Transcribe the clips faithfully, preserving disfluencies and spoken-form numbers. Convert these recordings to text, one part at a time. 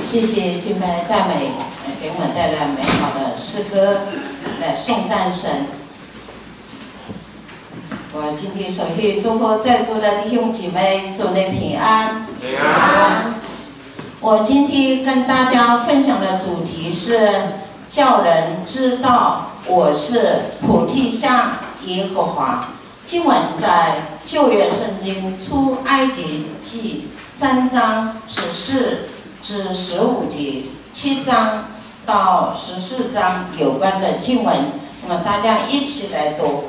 谢谢敬拜赞美，给我们带来美好的诗歌来颂赞神。我今天首先祝福在座的弟兄姐妹，主内平安。 平安。 我今天跟大家分享的主题是叫人知道我是普天下耶和华。经文在旧约圣经出埃及记三章十四至十五节，七章到十四章有关的经文，那么大家一起来读。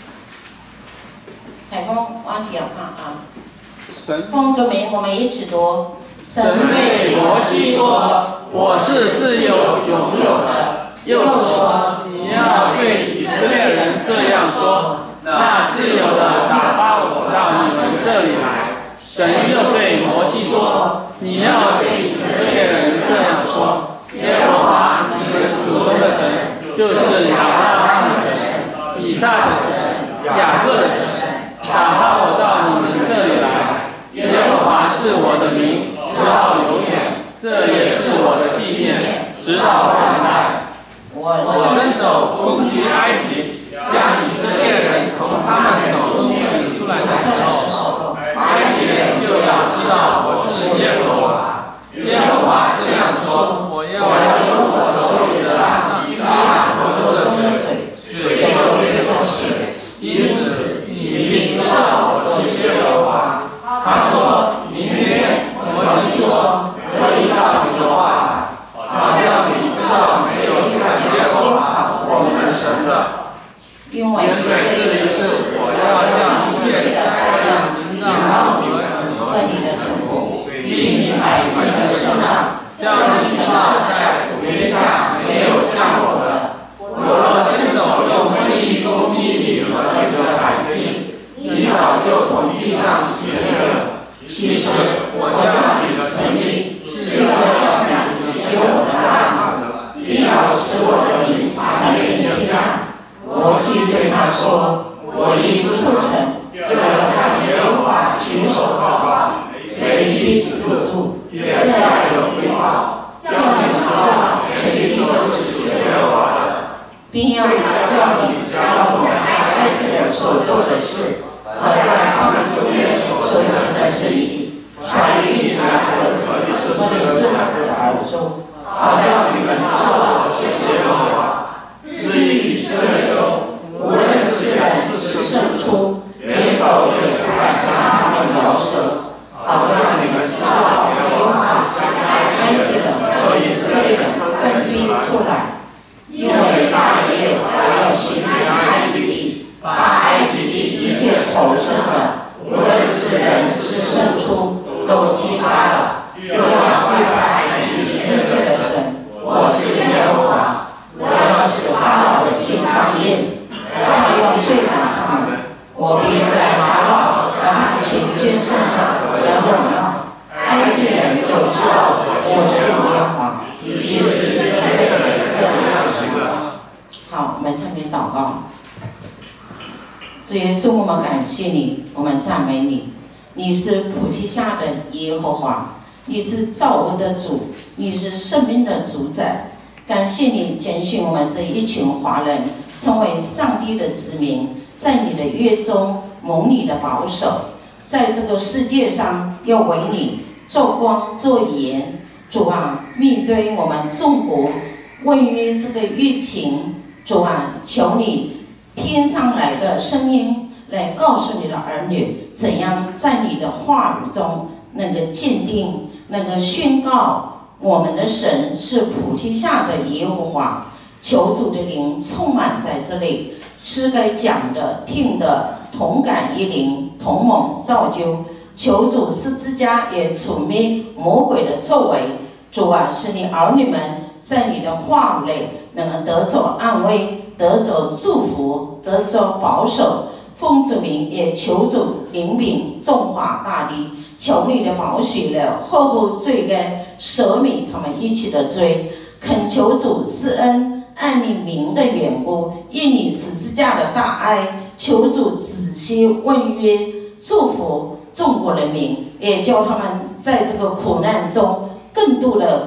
海峰往题看啊，奉主名，我们一起读。 神对摩西说：“我是自由拥有的。”又说：“你要对以色列人这样说。”那自由的打发我到你们这里来。神又对摩西说：“你要对以色列人这样说：耶和华你们祖宗的神，就是亚伯拉罕的神、以撒的神、雅各的神，打发我到你们这里来。耶和华是我的名，直到永远，这也是我的纪念，直到万代。我伸手攻击埃及，将以色列人从他们手中领出来的时候，埃及人就要知道我是耶和华。耶和华这样说：我要用我手里的杖击打河中的水，水就变成血。因此你必知道我是耶和华。他说：明天，摩西说，可以照你的话来，好让你知道没有像耶和华我们神的。因为这一事，我要将一切的灾难临到你们和你的臣仆，并你百姓的身上，将你知道在普天下没有像我的。我若伸手用瘟疫攻击你和你的百姓，你早就从地上绝灭了。其实我叫你的存立，是要叫你学我的爱，必要使我的名传遍天下。摩西对他说：“我一出城，就要向耶和华举手报告，雷必自助，这样有回报，叫你们知道全地就是耶和华的，并要叫你教我埃及人所做的事，和在他们中间所行的神迹，传于你的儿子和你孙子的耳中，好叫你们知道我是耶和华。至于以色列中，无论是人是牲畜，连狗也不敢向他们摇舌，好叫你们知道耶和华将埃及人和以色列人分别出来。因为大夜我要巡行埃及地，把埃及地一切投生的，无论是人是牲畜，都击杀了，又要击败埃及地一切的神。我是耶和华。我要使法老的心刚硬，他用追赶他们，我必在法老和他全军身上得荣耀。埃及人就知道我是耶和华。于是以色列人这样行了。好，我们向你祷告。主耶稣，我们感谢你，我们赞美你。你是普天下的耶和华，你是造物的主，你是生命的主宰。感谢你拣选我们这一群华人，成为上帝的子民，在你的约中蒙你的保守，在这个世界上要为你做光做盐。主啊，面对我们中国位于这个疫情，主啊，求你天上来的声音来告诉你的儿女，怎样在你的话语中能够坚定，能够宣告我们的神是普天下的耶和华。求主的灵充满在这里，使该讲的听的同感一灵，同盟造就。求主十字架也除灭魔鬼的作为。主啊，使你儿女们在你的话语内能够得着安慰，得着祝福，得着保守。奉主名，也求主怜悯中华大地，求你的宝血了厚厚罪该赦免他们一切的罪。恳求主施恩，按你名的缘故，因你十字架的大爱，求主仔细问约，祝福中国人民，也叫他们在这个苦难中更多的归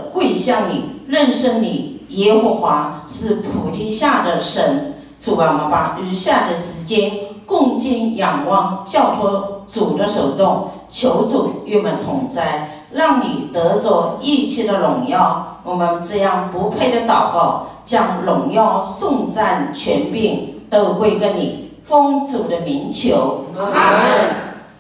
向你，认识你，耶和华是菩提下的神。主啊，我们把余下的时间恭敬仰望，交托主的手中，求主与我们同在，让你得着一切的荣耀。我们这样不配的祷告，将荣耀、颂赞、权柄都归给你，奉主的名求，阿门。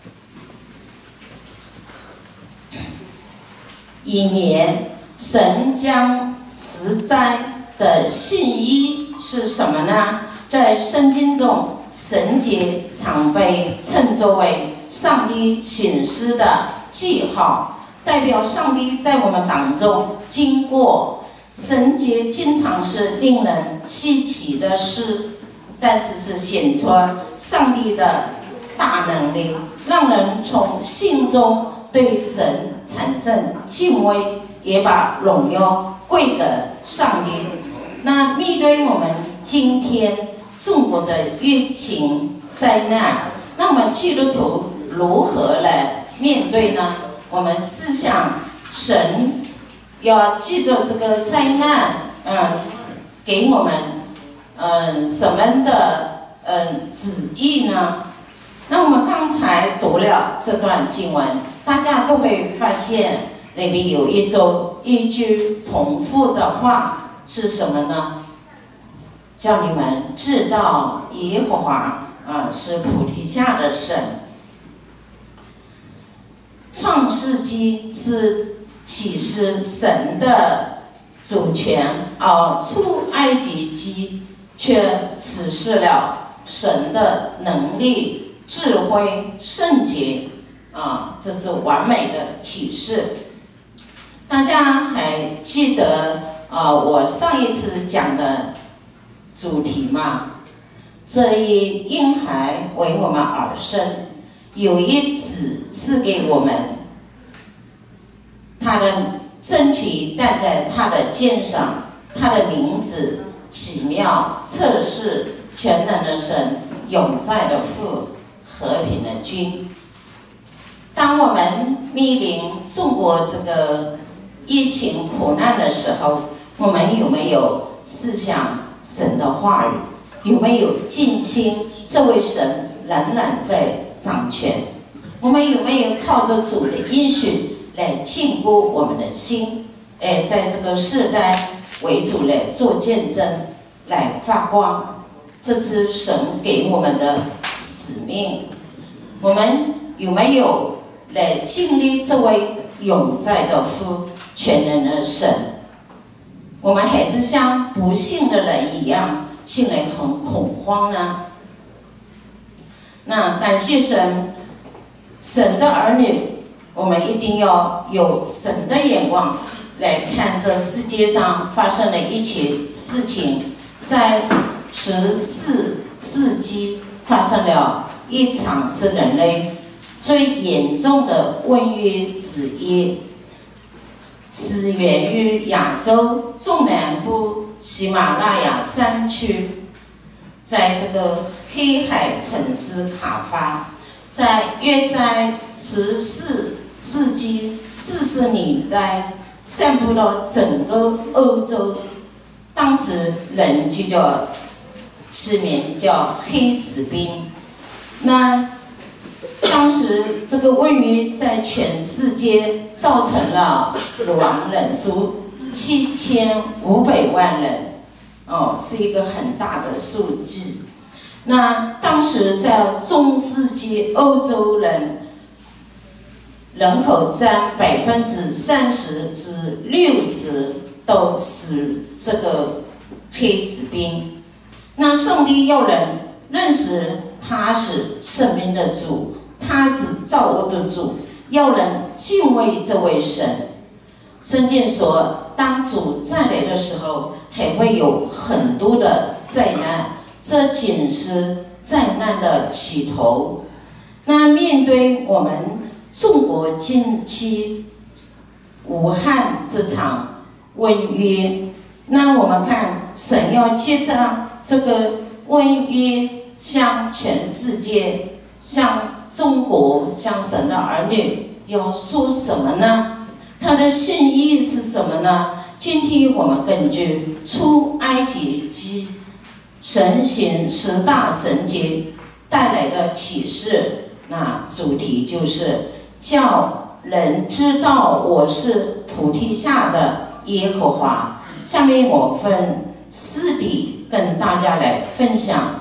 一年，神将实在的信息是什么呢？在圣经中，神节常被称作为上帝显示的记号，代表上帝在我们当中经过。神节经常是令人稀奇的事，但是是显出上帝的大能力，让人从心中对神产生敬畏，也把荣耀归给上帝。那面对我们今天中国的疫情灾难，那我们基督徒如何来面对呢？我们思想神要记住这个灾难，嗯，给我们嗯什么的嗯旨意呢？那我们刚才读了这段经文，大家都会发现那边有一种一句重复的话是什么呢？叫你们知道耶和华啊是菩提下的神。创世纪是启示神的主权，而出埃及记却启示了神的能力、智慧、圣洁啊，这是完美的启示。大家还记得啊，我上一次讲的主题吗？这一婴孩为我们而生，有一子赐给我们，他的真体戴在他的肩上，他的名字奇妙、测试、全能的神、永在的父、和平的君。当我们面临中国这个疫情苦难的时候，我们有没有思想神的话语？有没有尽心这位神仍然在掌权？我们有没有靠着主的应许来坚固我们的心？哎，在这个世代为主来做见证，来发光，这是神给我们的使命。我们有没有来经历这位永在的父、全能的神？我们还是像不信的人一样，心里很恐慌呢？那感谢神，神的儿女，我们一定要有神的眼光来看这世界上发生的一切事情。在十四世纪发生了一场是人类最严重的瘟疫之一，此源于亚洲中南部喜马拉雅山区，在这个黑海城市卡法，在约在十四世纪四十年代散布到整个欧洲，当时人就叫起名叫黑死病。那当时这个瘟疫在全世界造成了死亡人数七千五百万人，哦，是一个很大的数字。那当时在中世纪，欧洲人人口占百分之三十至六十都是这个黑死病。那上帝要人认识他是生命的主，他是造物的主，要人敬畏这位神。圣经说，当主再来的时候，还会有很多的灾难，这仅是灾难的起头。那面对我们中国近期武汉这场瘟疫，那我们看神要借着这个瘟疫向全世界、向中国、向神的儿女要说什么呢？他的心意是什么呢？ 今天我们根据出埃及记神行十大神迹带来的启示，那主题就是叫人知道我是菩提下的耶和华。下面我分四点跟大家来分享。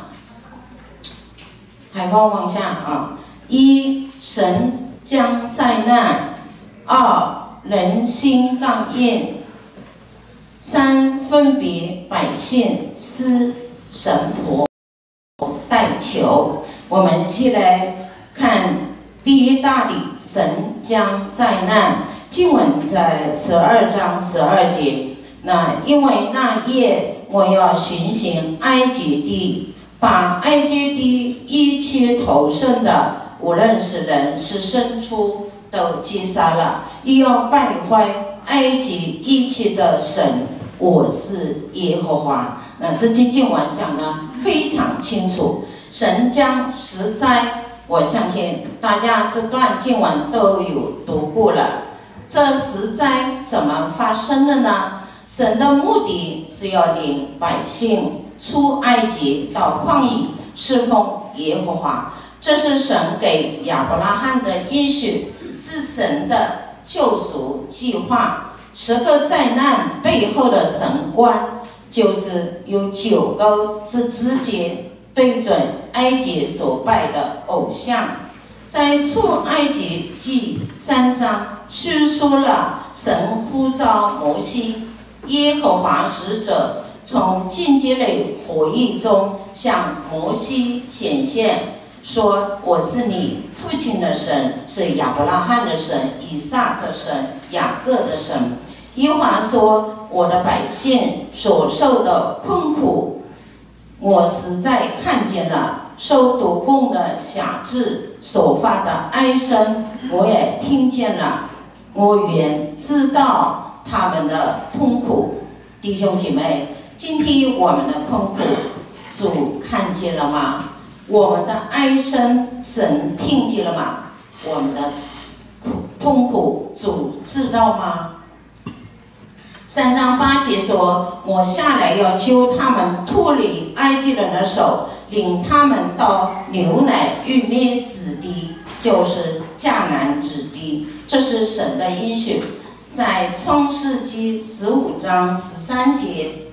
海风往下啊，一神将灾难，二人心刚硬，三分别百姓，四神婆代求。我们先来看第一大理，神将灾难。经文在十二章十二节。那因为那夜我要巡行埃及地，把埃及地一切投生的，无论是人是牲畜，都击杀了，也要败坏埃及一切的神。我是耶和华。那这经经文讲得非常清楚，神将十灾，我相信大家这段经文都有读过了。这十灾怎么发生的呢？神的目的是要领百姓出埃及到旷野侍奉耶和华，这是神给亚伯拉罕的应许，是神的救赎计划。十个灾难背后的神观，就是有九个是直接对准埃及所拜的偶像。在出埃及记三章叙述了神呼召摩西，耶和华使者从荆棘类火焰中向摩西显现，说：“我是你父亲的神，是亚伯拉罕的神，以撒的神，雅各的神。”耶和华说：“我的百姓所受的困苦，我实在看见了；受毒供的辖制所发的哀声，我也听见了。我原知道他们的痛苦。”弟兄姐妹，今天我们的困苦，主看见了吗？我们的哀声，神听见了吗？我们的苦痛苦，主知道吗？三章八节说：“我下来要救他们脱离埃及人的手，领他们到牛奶与蜜之地，就是迦南之地。”这是神的应许。在创世纪十五章十三节，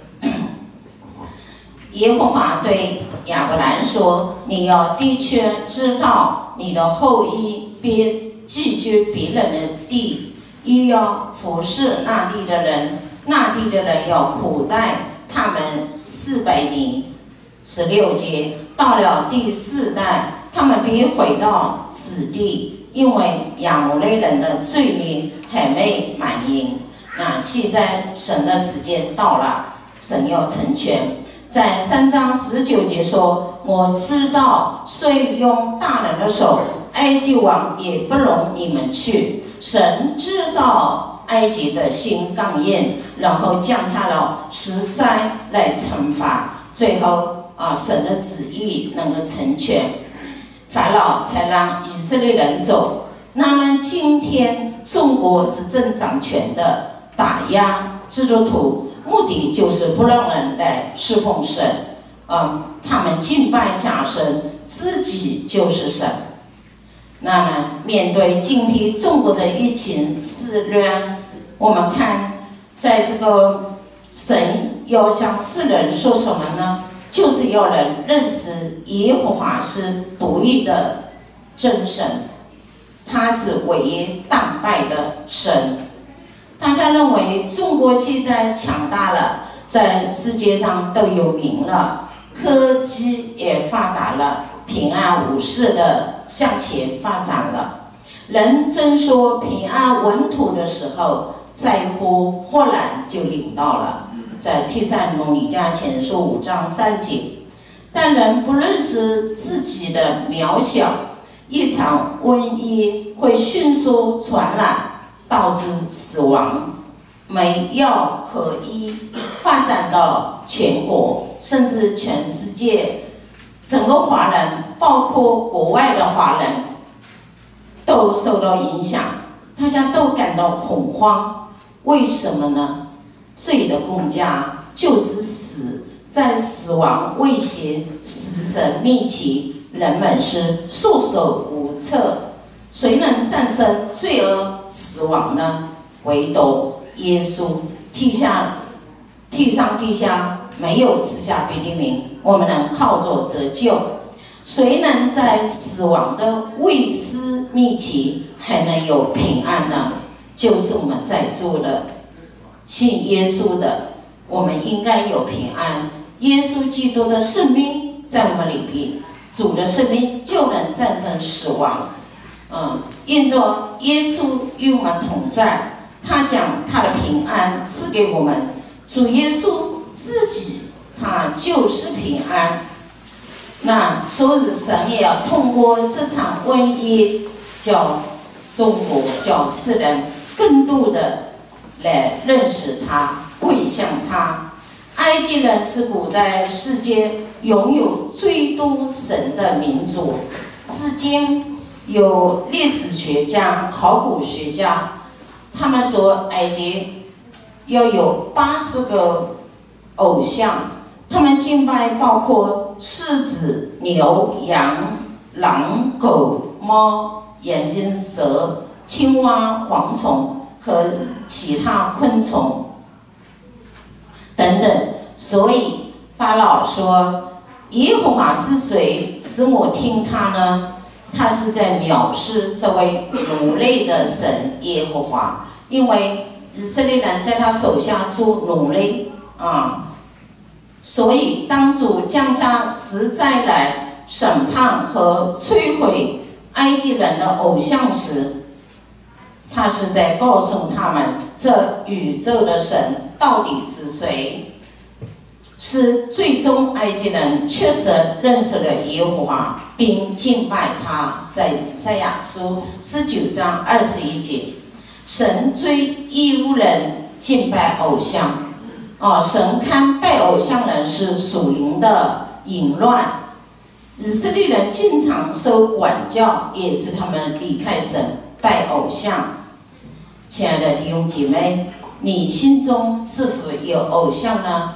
耶和华对亚伯兰说：“你要的确知道，你的后裔必寄居别人的地，也要服侍那地的人，那地的人要苦待他们四百年。”十六节，到了第四代，他们必回到此地，因为亚摩利人的罪孽还没满盈。那现在神的时间到了，神要成全。在三章十九节说：“我知道，虽用大人的手，埃及王也不容你们去。神知道埃及的心刚硬，然后降下了十灾来惩罚，最后啊，神的旨意能够成全，法老才让以色列人走。那么今天中国执政掌权的打压基督徒，目的就是不让人来侍奉神，嗯，他们敬拜假神，自己就是神。那么面对今天中国的疫情肆虐，我们看，在这个神要向世人说什么呢？就是要人认识耶和华是独一的真神，他是唯一当拜的神。大家认为中国现在强大了，在世界上都有名了，科技也发达了，平安无事的向前发展了。人真说平安稳妥的时候，灾祸忽然就临到了。在帖撒罗尼迦前书五章三节，但人不认识自己的渺小，一场瘟疫会迅速传染，导致死亡，没药可医，发展到全国甚至全世界，整个华人，包括国外的华人，都受到影响，大家都感到恐慌。为什么呢？ 罪的工价就是死，在死亡威胁、死神密集，人们是束手无策。谁能战胜罪恶死亡呢？唯独耶稣，天下天上地下没有赐下别的名，我们能靠着得救。谁能在死亡的威胁密集还能有平安呢？就是我们在座的信耶稣的，我们应该有平安。耶稣基督的生命在我们里边，主的生命就能战胜死亡。嗯，因着耶稣与我们同在，他将他的平安赐给我们。主耶稣自己，他就是平安。那所以神也要通过这场瘟疫，叫中国，叫世人更多的来认识他，归向他。埃及人是古代世界拥有最多神的民族，至今有历史学家、考古学家，他们说埃及要有八十个偶像，他们敬拜包括狮子、牛、羊、狼、狗、猫、眼镜蛇、青蛙、蝗虫和其他昆虫等等。所以法老说：“耶和华是谁，使我听他呢？”他是在藐视这位奴隶的神耶和华，因为以色列人在他手下做奴隶啊。所以当主降下十灾来审判和摧毁埃及人的偶像时，他是在告诉他们，这宇宙的神到底是谁。是最终埃及人确实认识了耶和华，并敬拜他。在以赛亚书十九章二十一节，神追义乌人敬拜偶像。哦，神看拜偶像人是属灵的淫乱。以色列人经常受管教，也是他们离开神拜偶像。亲爱的弟兄姐妹，你心中是否有偶像呢？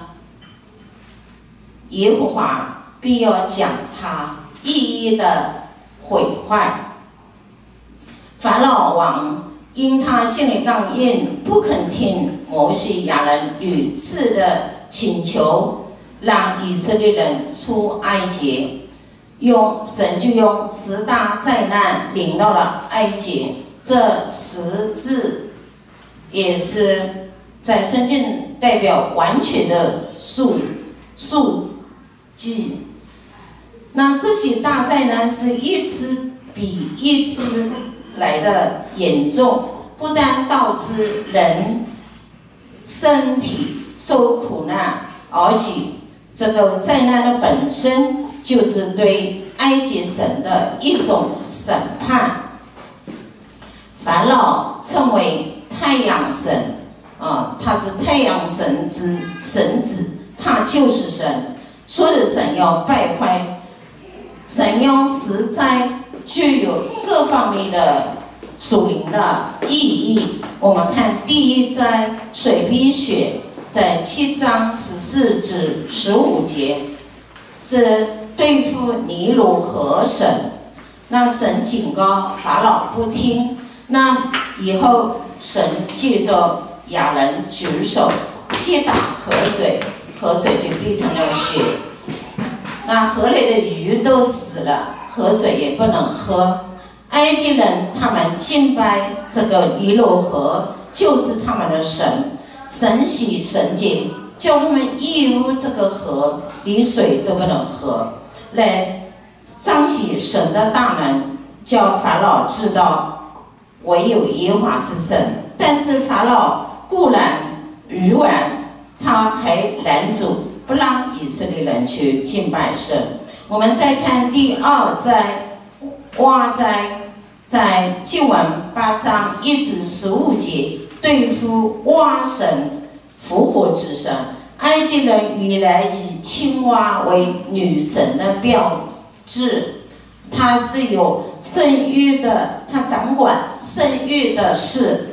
耶和华必要将他一一的毁坏。法老王因他心里刚硬，不肯听摩西亚人屡次的请求，让以色列人出埃及，用神就用十大灾难领到了埃及。这十字也是在圣经代表完全的数数记。那这些大灾难是一次比一次来的严重，不但导致人身体受苦难，而且这个灾难的本身就是对埃及神的一种审判。法老称为太阳神，啊，他是太阳神之神子，他就是神。所以神要败坏，神要实在具有各方面的属灵的意义。我们看第一灾水滴血，在七章十四至十五节，是对付尼罗河神。那神警告法老不听，那以后神借着亚人举手击打河水，河水就变成了血，那河里的鱼都死了，河水也不能喝。埃及人他们敬拜这个尼罗河，就是他们的神，神喜神节，叫他们义乌这个河连水都不能喝，来彰显神的大能，叫法老知道唯有耶和华是神。但是法老固然愚顽，他还拦阻不让以色列人去敬拜神。我们再看第二灾蛙灾，在经文八章一至十五节，对付蛙神复活之神。埃及人原来以青蛙为女神的标志，它是有生育的，它掌管生育的事。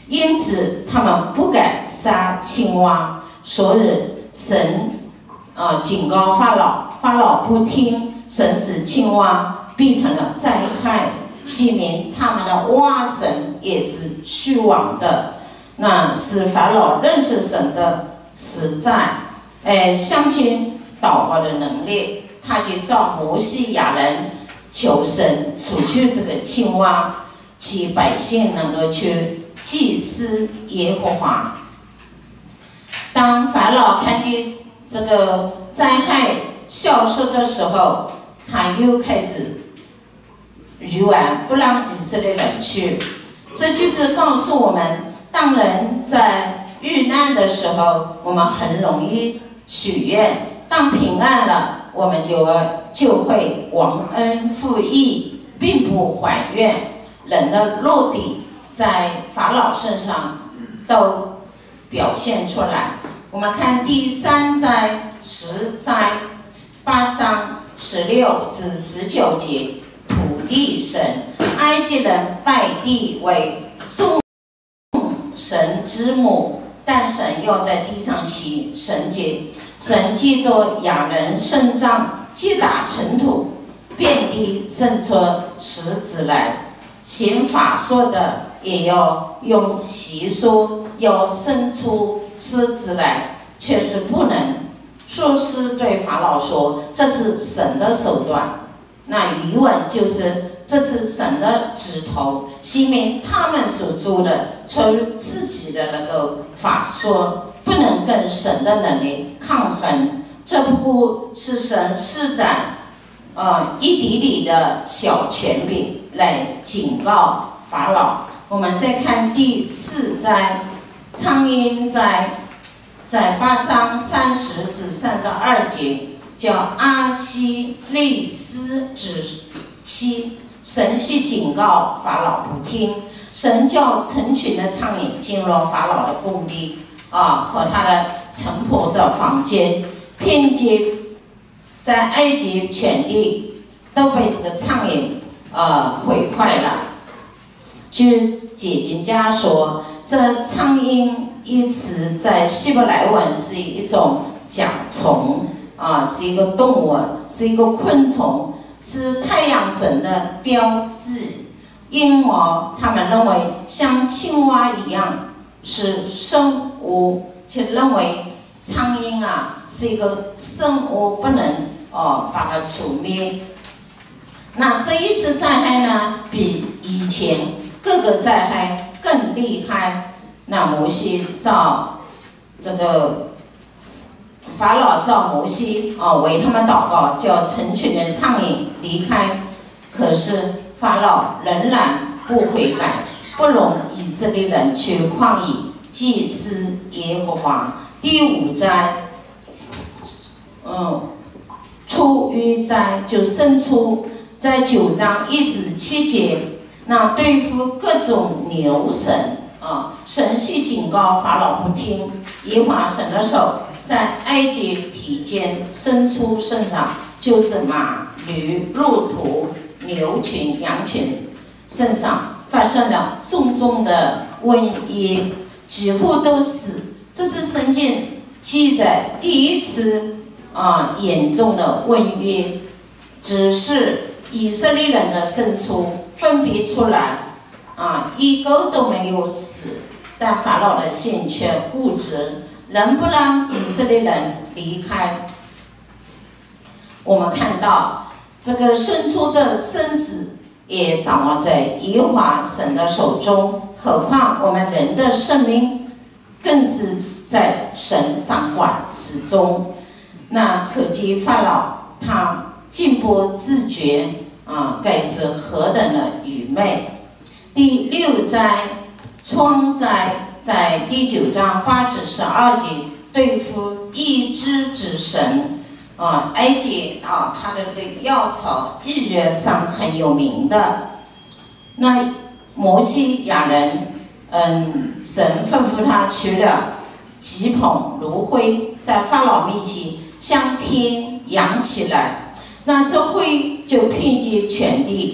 因此他们不敢杀青蛙。所以神呃警告法老，法老不听，神使青蛙变成了灾害，说明他们的蛙神也是虚妄的。那使法老认识神的实在，哎，相信祷告的能力，他就召摩西亚人求神除去这个青蛙，其百姓能够去祭祀耶和华。当法老看见这个灾害消失的时候，他又开始愚顽，不让以色列人去。这就是告诉我们，当人在遇难的时候，我们很容易许愿；当平安了，我们就就会忘恩负义，并不还愿。人的落底在法老身上都表现出来。我们看第三灾、十灾、八章十六至十九节，土地神，埃及人拜地为众神之母，但神要在地上行神迹。神借着亚人伸杖击打尘土，遍地生出石子来。行法术的也要用习俗，要生出狮子来，却是不能。术士对法老说：“这是神的手段。”那余文就是这是神的指头，说明他们所做的出于自己的那个法术，不能跟神的能力抗衡。这不过是神施展呃一滴滴的小权柄来警告法老。我们再看第四灾，苍蝇灾，在八章三十至三十二节，叫阿西利斯之妻。神是警告法老不听，神叫成群的苍蝇进入法老的宫地啊和他的臣仆的房间，遍及在埃及全地都被这个苍蝇呃毁坏了。据解经家说，这苍蝇一词在希伯来文是一种甲虫啊，是一个动物，是一个昆虫，是太阳神的标志。因为他们认为像青蛙一样是生物，却认为苍蝇啊是一个生物，不能哦把它除灭。那这一次灾害呢，比以前各个灾害更厉害。那摩西召这个法老召摩西啊为他们祷告，叫成群的苍蝇离开。可是法老仍然不悔改，不容以色列人去旷野祭祀耶和华。第五灾，嗯，出淤灾就生出，在九章一至七节，那对付各种牛神。啊，神是警告法老不听，耶和华神的手在埃及体间伸出身上，就是马、驴、骆驼、牛群、羊群身上发生了重重的瘟疫，几乎都死。这是圣经记载第一次啊严重的瘟疫，只是以色列人的牲畜分别出来。啊，一个都没有死，但法老的心却固执，仍不让以色列人离开。我们看到这个牲畜的生死也掌握在耶和华神的手中，何况我们人的生命更是在神掌管之中。那可见法老他竟不自觉啊，该是何等的愚昧。第六灾疮灾，在第九章八至十二节，对付一之之神啊，埃及啊，它的这个药草医学上很有名的。那摩西亚人，嗯，神吩咐他取了几捧炉灰，在法老面前向天扬起来，那这灰就遍及全地。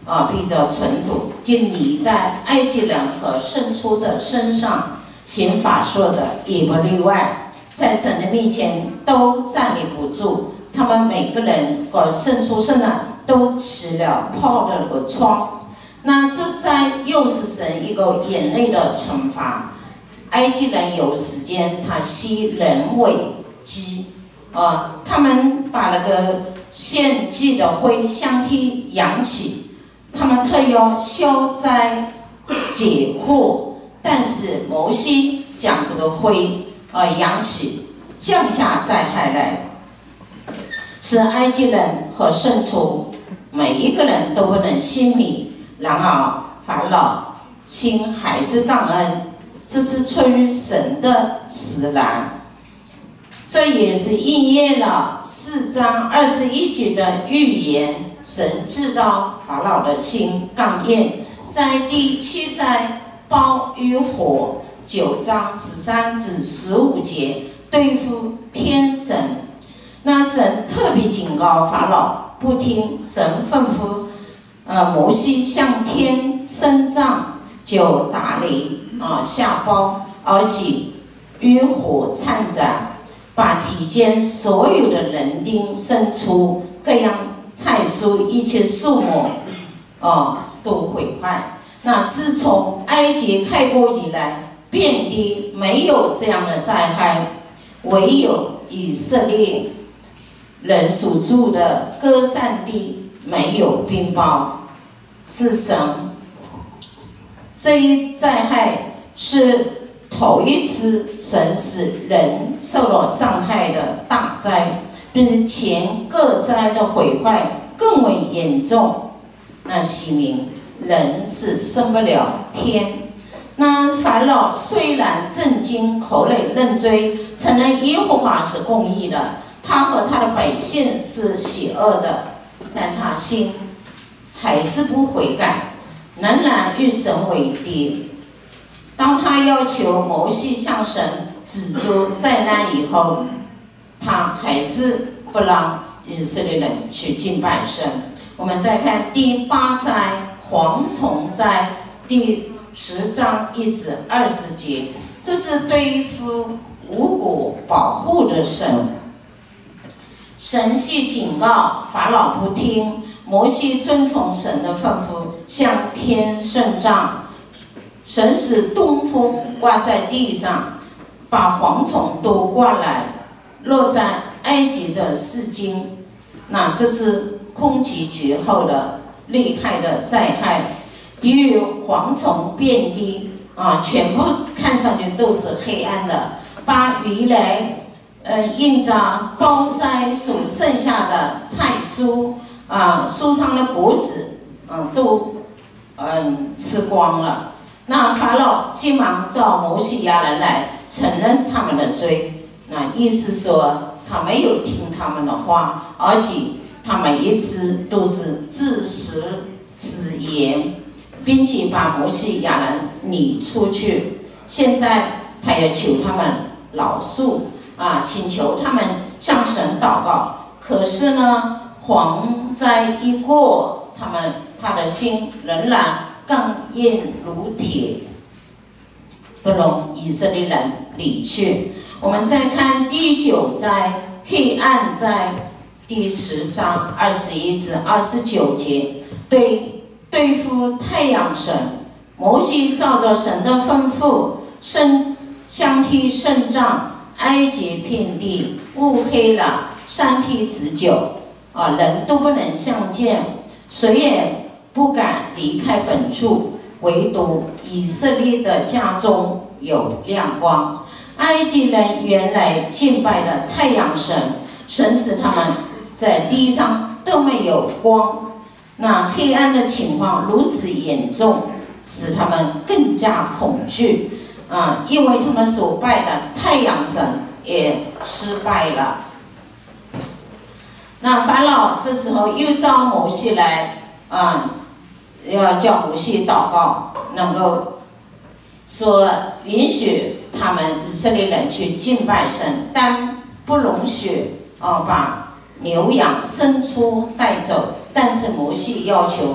啊，比较尘土，就你在埃及人和牲畜的身上行法术的也不例外，在神的面前都站立不住。他们每个人和牲畜身上都起了泡的那个疮。那这在又是神一个眼泪的惩罚。埃及人有时间他吸人为鸡啊，他们把那个献祭的灰香替扬起，他们特要消灾解惑，但是摩西将这个灰啊扬起，降下灾害来，使埃及人和牲畜每一个人都不能心里。然而法老心还是感恩，这是出于神的使然。这也是应验了四章二十一节的预言。神知道法老的心刚硬，在第七灾包与火，九章十三至十五节对付天神。那神特别警告法老，不听神吩咐，呃，摩西向天伸杖，就打雷啊、呃、下包，而且与火掺杂，把体间所有的人丁牲畜各样菜蔬一切树木啊、呃、都毁坏。那自从埃及开国以来，遍地没有这样的灾害，唯有以色列人所住的歌散地没有冰雹。是神这一灾害是头一次神使人受了伤害的大灾，比前各灾的毁坏更为严重。那显明人是升不了天。那法老虽然震惊口内认罪，承认耶和华是公义的，他和他的百姓是邪恶的，但他心还是不悔改，仍然与神为敌。当他要求摩西向神指出灾难以后，他还是不让以色列人去敬拜神。我们再看第八灾蝗虫灾，第十章一至二十节，这是对付五谷保护的神。神系警告法老不听，摩西遵从神的吩咐，向天伸杖。神使东风刮在地上，把蝗虫都刮来，落在埃及的四境。那这是空前绝后的厉害的灾害，与蝗虫遍地啊，全部看上去都是黑暗的，把鱼来呃印着包摘所剩下的菜蔬啊，树上的果子啊都嗯吃光了。那法老急忙召摩西亚人来承认他们的罪，那意思说他没有听他们的话，而且他每一次都是自食自言，并且把摩西亚人撵出去。现在他要求他们饶恕啊，请求他们向神祷告。可是呢，蝗灾一过，他们他的心仍然刚硬如铁，不容以色列人离去。我们再看第九灾黑暗灾，第十章二十一至二十九节，对对付太阳神，摩西照着神的吩咐，伸相替伸杖，埃及遍地乌黑了，三天之久啊，人都不能相见，谁也不敢离开本处，唯独以色列的家中有亮光。埃及人原来敬拜的太阳神，神使他们在地上都没有光。那黑暗的情况如此严重，使他们更加恐惧啊！因为他们所拜的太阳神也失败了。那法老这时候又召摩西来啊。要叫摩西祷告，能够说允许他们以色列人去敬拜神，但不容许啊把牛羊牲畜带走。但是摩西要求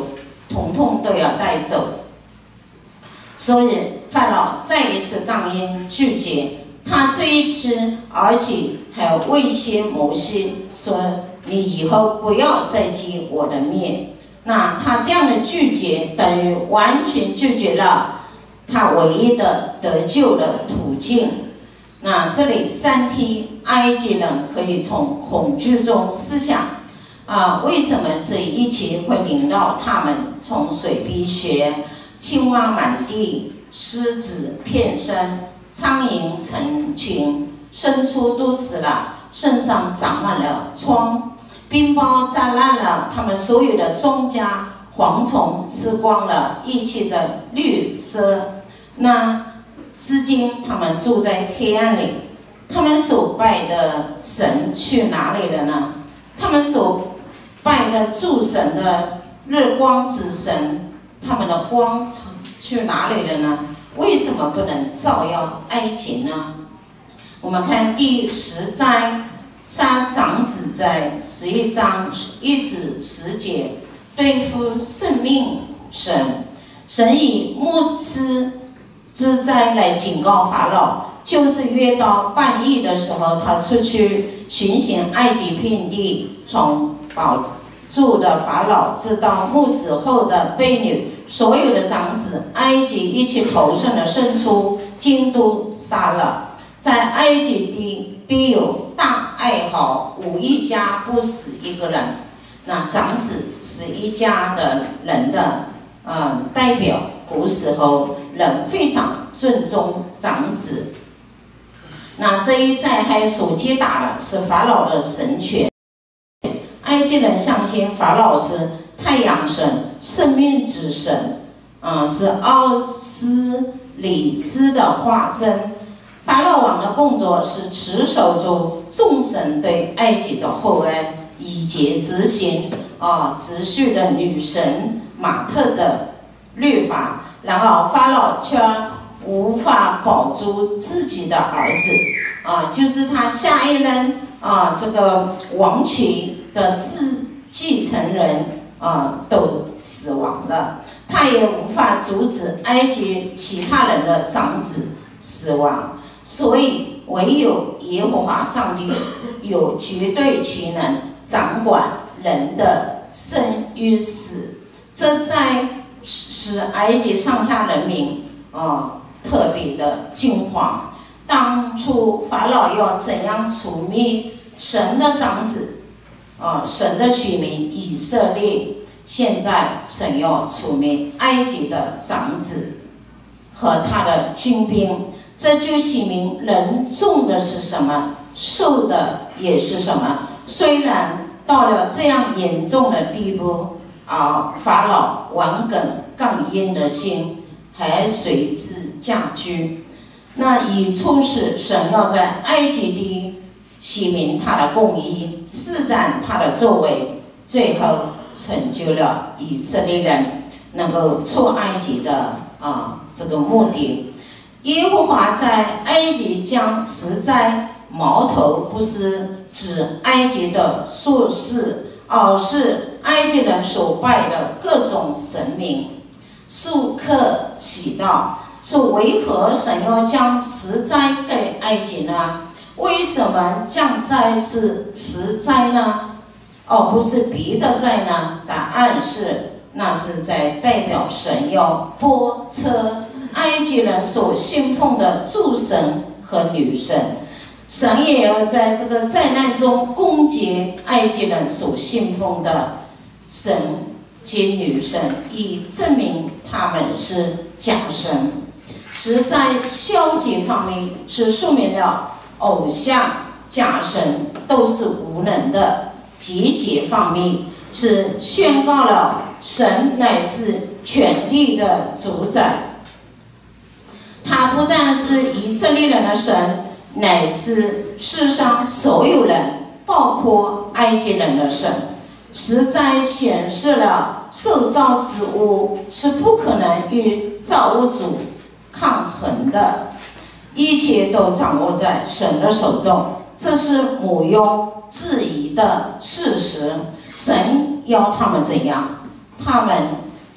统统都要带走。所以法老再一次刚硬拒绝，他这一次而且还威胁摩西说：“你以后不要再见我的面。”那他这样的拒绝，等于完全拒绝了他唯一的得救的途径。那这里三题，埃及人可以从恐惧中思想啊，为什么这一切会领到他们从水逼穴、青蛙满地、狮子遍身、苍蝇成群，牲畜都死了，身上长满了疮，冰雹炸烂了他们所有的庄稼，蝗虫吃光了一切的绿色。那至今他们住在黑暗里，他们所拜的神去哪里了呢？他们所拜的诸神的日光之神，他们的光去哪里了呢？为什么不能照耀埃及呢？我们看第十灾，杀长子在十一章一至十节，对付生命神，神以牧之之灾来警告法老，就是约到半夜的时候，他出去巡行埃及遍地，从宝住的法老直到牧子后的婢女，所有的长子，埃及一切头上的牲畜，尽都杀了。在埃及地必有大哀嚎，无一家不死一个人。那长子是一家的人的呃代表，古时候人非常尊重长子。那这一灾害所击打的是法老的神权。埃及人相信法老是太阳神、生命之神，啊、呃，是奥斯里斯的化身。法老王的工作是持守住众神对埃及的厚恩，以节执行啊秩序的女神马特的律法。然后法老却无法保住自己的儿子，啊，就是他下一任啊这个王权的自继承人啊都死亡了，他也无法阻止埃及其他人的长子死亡，所以唯有耶和华上帝有绝对权能掌管人的生与死。这在使埃及上下人民啊特别的惊慌。当初法老要怎样除灭神的长子啊，神的选民以色列，现在神要除灭埃及的长子和他的军兵。这就显明人种的是什么，受的也是什么。虽然到了这样严重的地步啊，法老顽梗刚硬的心还随之加剧。那以促使神要在埃及地显明他的公义，施展他的作为，最后成就了以色列人能够出埃及的啊这个目的。耶和华在埃及将十灾矛头不是指埃及的术士，而是埃及人所拜的各种神明。述克祈祷说：为何神要将十灾给埃及呢？为什么降灾是十灾呢？而不是别的灾呢？答案是，那是在代表神要拨车埃及人所信奉的诸神和女神，神也要在这个灾难中攻击埃及人所信奉的神及女神，以证明他们是假神。实在消极方面是说明了偶像、假神都是无能的；节节方面是宣告了神乃是权力的主宰。他不但是以色列人的神，乃是世上所有人，包括埃及人的神。实在显示了受造之物是不可能与造物主抗衡的，一切都掌握在神的手中，这是毋庸置疑的事实。神要他们怎样，他们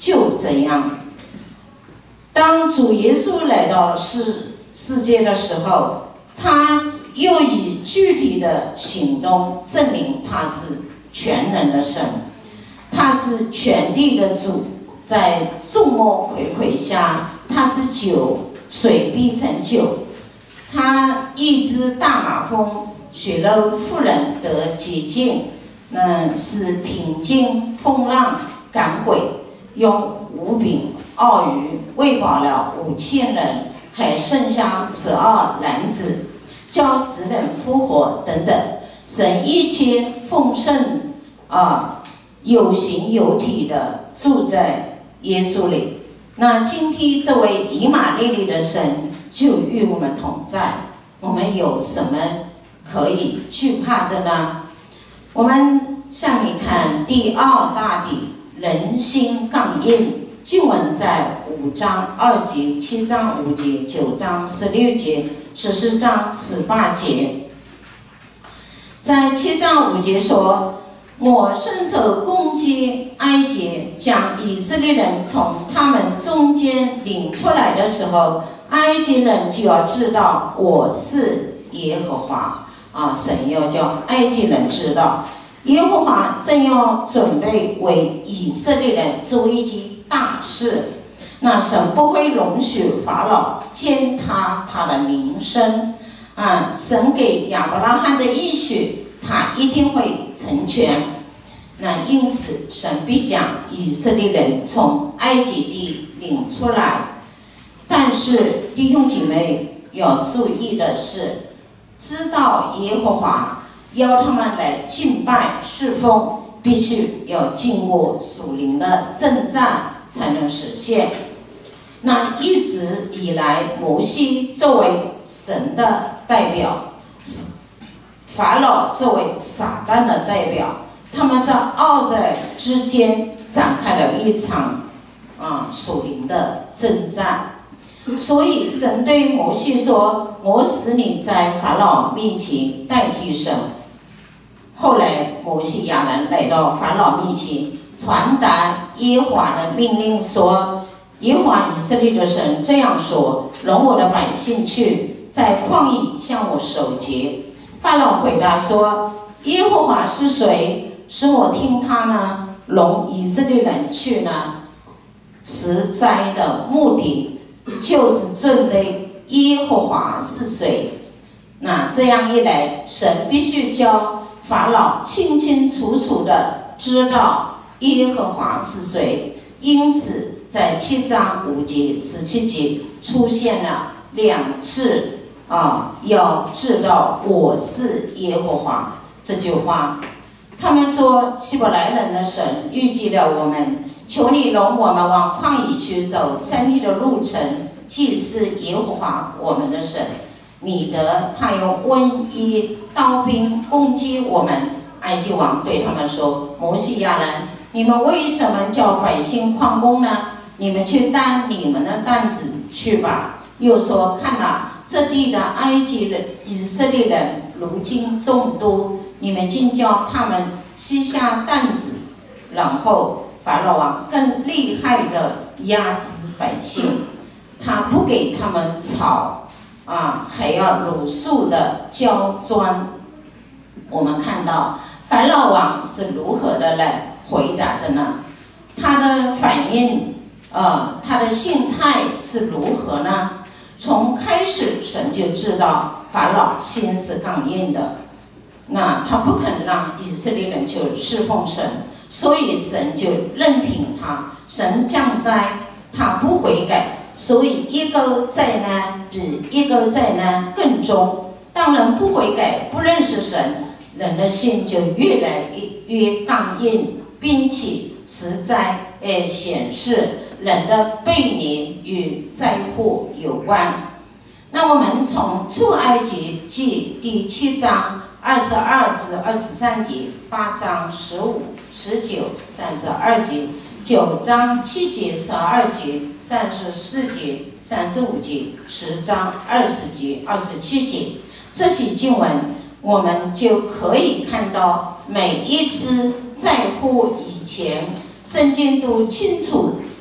就这样。当主耶稣来到世世界的时候，他又以具体的行动证明他是全能的神，他是全地的主。在众魔睽睽下，他是酒，水必成酒。他医治大麻风，血肉妇人得洁净，嗯，使平静风浪赶鬼，用五饼二鱼喂饱了五千人，还剩下十二篮子，叫死人复活等等。神一切丰盛啊，有形有体的住在耶稣里。那今天这位以马内利的神就与我们同在，我们有什么可以惧怕的呢？我们下面看第二大题，人心刚硬。经文在五章二节、七章五节、九章十六节、十四章十八节。在七章五节说，我伸手攻击埃及，将以色列人从他们中间领出来的时候，埃及人就要知道我是耶和华啊！神要叫埃及人知道，耶和华正要准备为以色列人做一件大事。那神不会容许法老践踏他的名声啊！神给亚伯拉罕的应许，他一定会成全。那因此，神必将以色列人从埃及地领出来。但是弟兄姐妹要注意的是，知道耶和华要他们来敬拜侍奉，必须要经过属灵的征战才能实现。那一直以来，摩西作为神的代表，法老作为撒旦的代表，他们在二者之间展开了一场啊属灵的征战。所以神对摩西说：“我使你在法老面前代替神。”后来摩西亚人来到法老面前，传达耶和华的命令说：“耶和华以色列的神这样说：容我的百姓去，在旷野向我守节。”法老回答说：“耶和华是谁，使我听他呢？容以色列人去呢？”十灾的目的就是针对耶和华是谁。那这样一来，神必须叫法老清清楚楚的知道耶和华是谁。因此在七章五节、十七节出现了两次啊，要知道我是耶和华这句话。他们说，希伯来人的神预计了我们，求你容我们往旷野去走三天的路程，祭祀耶和华我们的神，免得他用瘟疫、刀兵攻击我们。埃及王对他们说：“摩西亚人，你们为什么叫百姓旷工呢？你们去担你们的担子去吧。”又说：“看哪，这地的埃及人、以色列人如今众多，你们竟叫他们膝下担子。”然后法老王更厉害的压制百姓，他不给他们草啊，还要如数的浇砖。我们看到法老王是如何的来回答的呢？他的反应，呃，他的心态是如何呢？从开始，神就知道法老心是刚硬的，那他不肯让以色列人去侍奉神，所以神就任凭他。神降灾，他不悔改，所以一个灾难比一个灾难更重。当人不悔改，不认识神，人的心就越来越刚硬，并且实在呃显示人的悖逆与灾祸有关。那我们从出埃及记第七章二十二至二十三节，八章十五、十九、三十二节，九章七节、十二节、三十四节、三十五节，十章二十节、二十七节，这些经文我们就可以看到，每一次在乎以前，圣经都清楚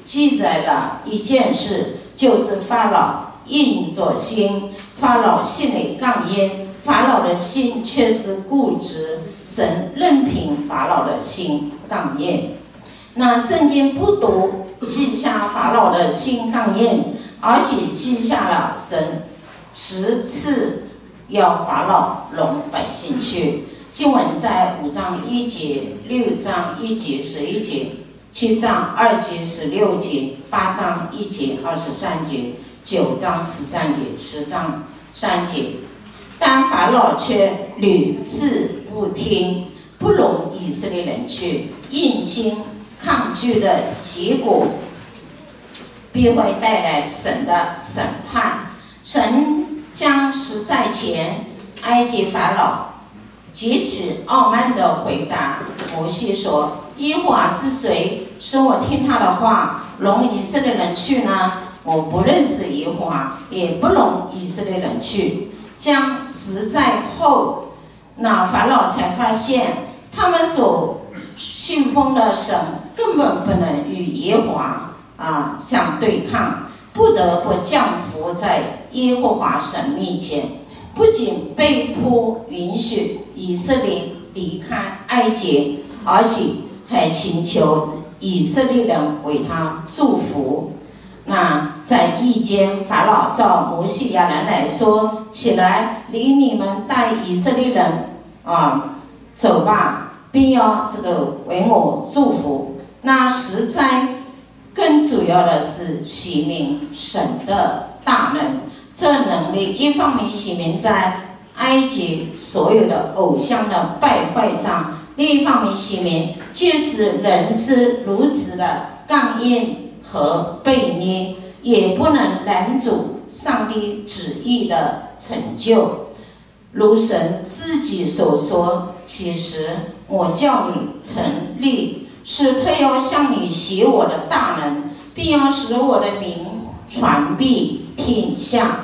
记载的一件事，就是法老硬着心，法老心里刚硬，法老的心却是固执，神任凭法老的心刚硬。那圣经不独记下法老的心刚硬，而且记下了神十次要法老容百姓去。经文在五章一节、六章一节、十一节、七章二节、十六节、八章一节、二十三节、九章十三节、十章三节。但法老却屡次不听，不容以色列人去，硬心抗拒的结果，必会带来神的审判。神将实在前，埃及法老极其傲慢地回答摩西说：“耶和华是谁，使我听他的话，容以色列人去呢？我不认识耶和华，也不容以色列人去。”将实在后，那法老才发现，他们所信奉的神根本不能与耶和华啊相对抗，不得不降服在耶和华神面前。不仅被迫允许以色列离开埃及，而且还请求以色列人为他祝福。那在夜间，法老召摩西亚人来说：“起来，领你们带以色列人啊走吧，并要这个为我祝福。”那实在更主要的是显明神的大能。这能力一方面显明在埃及所有的偶像的败坏上，另一方面显明，即使人是如此的刚硬和悖逆，也不能拦阻上帝旨意的成就。如神自己所说：“其实我叫你成立，是特要向你显我的大能，并要使我的名传遍天下。”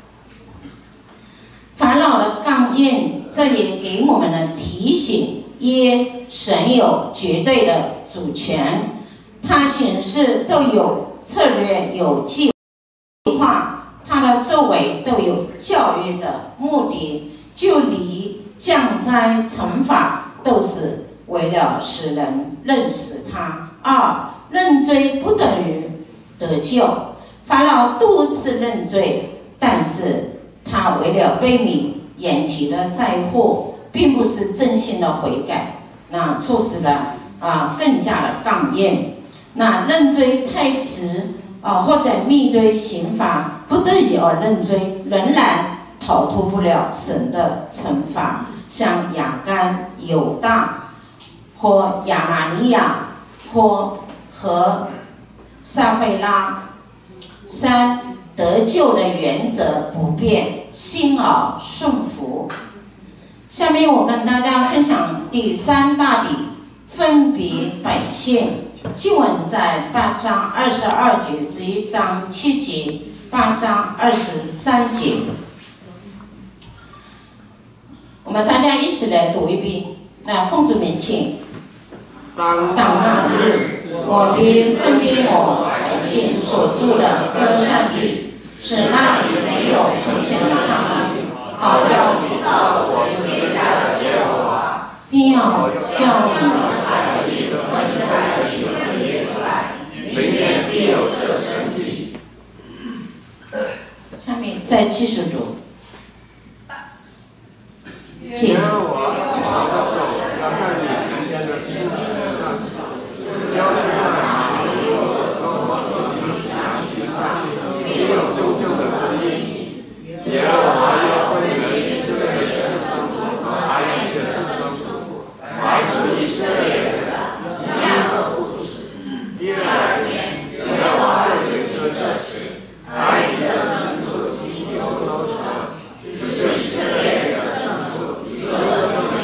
法老的刚硬，这也给我们的提醒：耶，神有绝对的主权，他行事都有策略、有计划，他的作为都有教育的目的，就离降灾惩罚都是为了使人认识他。二，认罪不等于得救。法老多次认罪，但是他为了避免眼前的灾祸，并不是真心的悔改，那促使了啊更加的刚硬。那认罪太迟啊，或者面对刑罚不得已而认罪，仍然逃脱不了神的惩罚。像亚干、犹大或亚拿尼亚或和撒非拉。三，得救的原则不变，心而顺服。下面我跟大家分享第三大点，分别百姓。经文在八章二十二节、十一章七节、八章二十三节。我们大家一起来读一遍。那奉主名请。当那日，我必分别我百姓所住的各山地，使那里没有成全的场地，好叫你造我赐下的耶和华，并要向你们百姓分别百姓分别出来，明年必有这神迹。下面再继续读。请。 是以色列的圣所，一个个都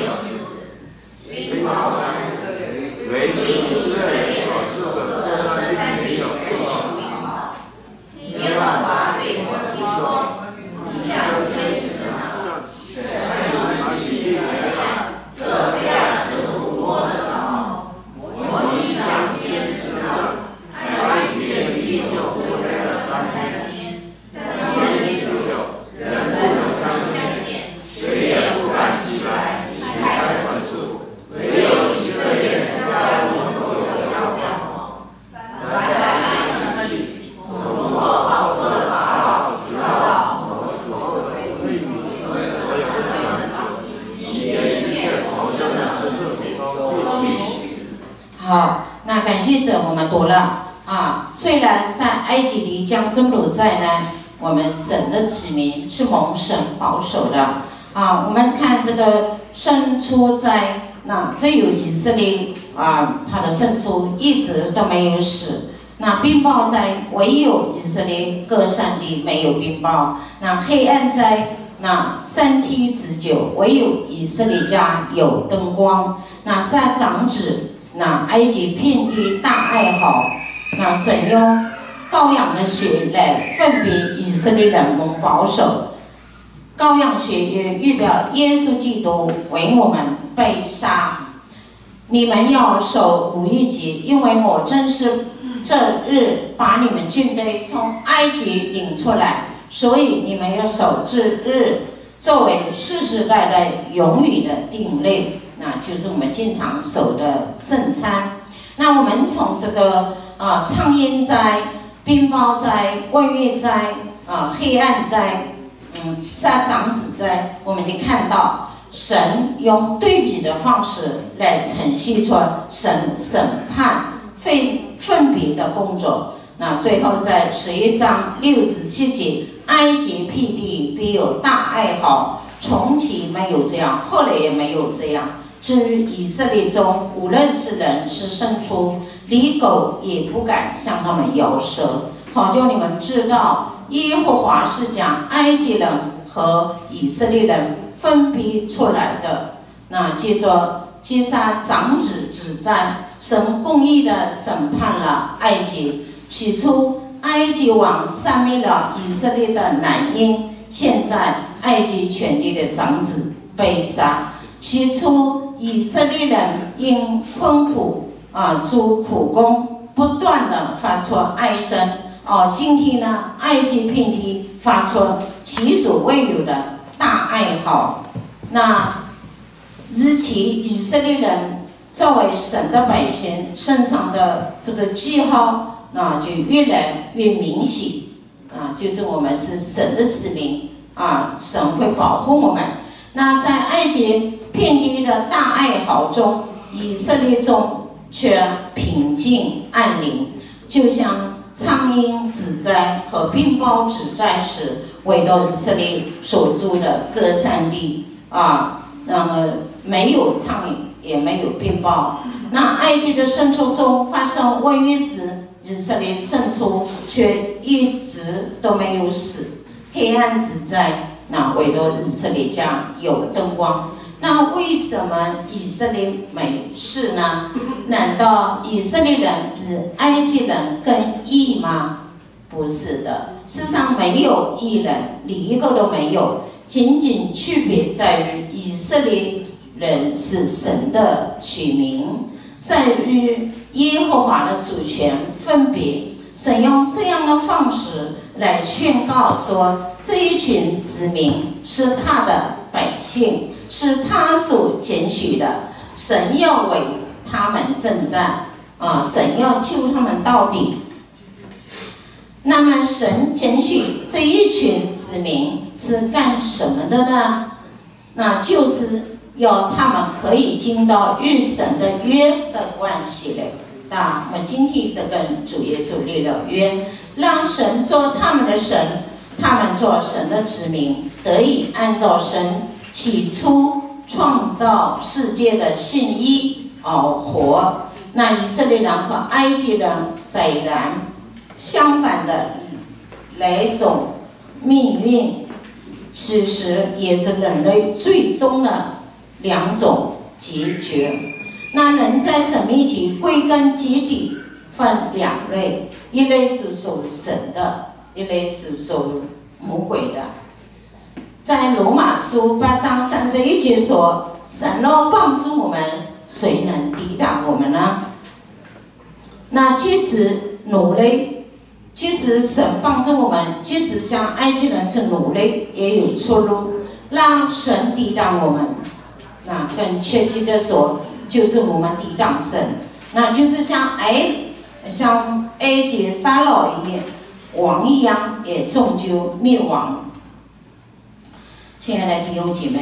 好，那感谢神，我们读了啊。虽然在埃及里将征虏在呢，我们神的子民是蒙神保守的啊。我们看这个生出在那只有以色列啊，他的生出一直都没有死。那冰雹在唯有以色列各山地没有冰雹。那黑暗在那三梯之久，唯有以色列家有灯光。那三长子，那埃及遍地大哀嚎。那神用羔羊的血来分别以色列人蒙保守。羔羊血也预表耶稣基督为我们被杀。你们要守五一节，因为我正是这日把你们军队从埃及领出来，所以你们要守这日，作为世世代代永远的定例。那就是我们经常守的圣餐。那我们从这个啊苍蝇灾、冰雹灾、瘟疫灾、啊黑暗灾、嗯杀长子灾，我们就看到。神用对比的方式来呈现出神审判分分别的工作。那最后在十一章六至七节，埃及遍地必有大哀嚎，从前没有这样，后来也没有这样。至于以色列中，无论是人是牲畜，离狗也不敢向他们摇舌。好叫你们知道，耶和华是将埃及人和以色列人分别出来的。那接着接下长子指在神公义的审判了埃及。起初埃及王杀灭了以色列的男婴，现在埃及全地的长子被杀。起初以色列人因困苦啊做苦工，不断的发出哀声。哦，今天呢，埃及遍地发出前所未有的大哀嚎。那日期以色列人作为神的百姓身上的这个记号，那就越来越明显啊，就是我们是神的子民啊，神会保护我们。那在埃及遍地的大哀嚎中，以色列中却平静安宁，就像苍蝇止灾和冰雹止灾时，唯独以色列所住的各山地啊，那么没有苍蝇，也没有冰雹。那埃及的牲畜中发生瘟疫时，以色列牲畜却一直都没有死。黑暗止灾，那唯独以色列家有灯光。那为什么以色列没事呢？难道以色列人比埃及人更义吗？不是的，世上没有义人，你一个都没有。仅仅区别在于以色列人是神的取名，在于耶和华的主权分别。神用这样的方式来宣告说，这一群子民是他的百姓，是他所拣许的。神要为他们征战啊，神要救他们到底。那么神拣选这一群子民是干什么的呢？那就是要他们可以进到与神的约的关系里。那我们今天都跟主耶稣立了约，让神做他们的神，他们做神的子民，得以按照神起初创造世界的信意而活。那以色列人和埃及人虽然相反的两种命运，其实也是人类最终的两种结局。那人在神面前归根结底分两类，一类是属神的，一类是属魔鬼的。在罗马书八章三十一节说，神若帮助我们，谁能抵挡我们呢？那即使努力，即使神帮助我们，即使像埃及人是努力，也有出路，让神抵挡我们。那更确切的说，就是我们抵挡神，那就是像埃像埃及法老一样王一样，也终究灭亡。亲爱的弟兄姐妹，